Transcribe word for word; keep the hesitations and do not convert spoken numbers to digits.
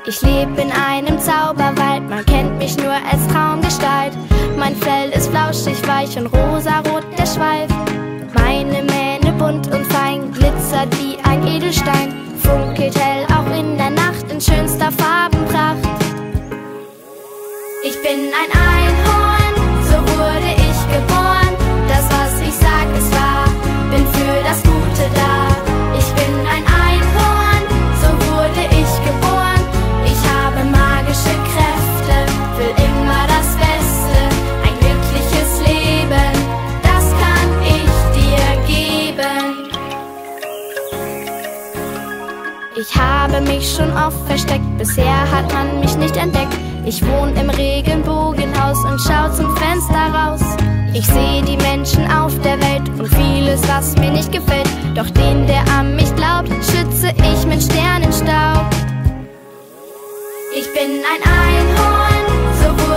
Ich lebe in einem Zauberwald, man kennt mich nur als Traumgestalt. Mein Fell ist flauschig, weich und rosarot der Schweif. Meine Mähne bunt und fein, glitzert wie ein Edelstein, funkelt hell auch in der Nacht in schönster Farbenpracht. Ich bin ein Einhorn, so wurde ich geboren. Das, was ich sag, ist wahr, bin für das Gute da. Ich bin ein Einhorn, so wurde ich geboren. Ich habe magische Kräfte, will immer das Beste. Ein glückliches Leben, das kann ich dir geben. Ich habe mich schon oft versteckt, bisher hat man mich nicht entdeckt. Ich wohne im Regenbogenhaus und schau zum Fenster raus. Ich sehe die Menschen auf der Welt und vieles, was mir nicht gefällt. Doch den, der an mich glaubt, schütze ich mit Sternenstaub. Ich bin ein Einhorn, so wurde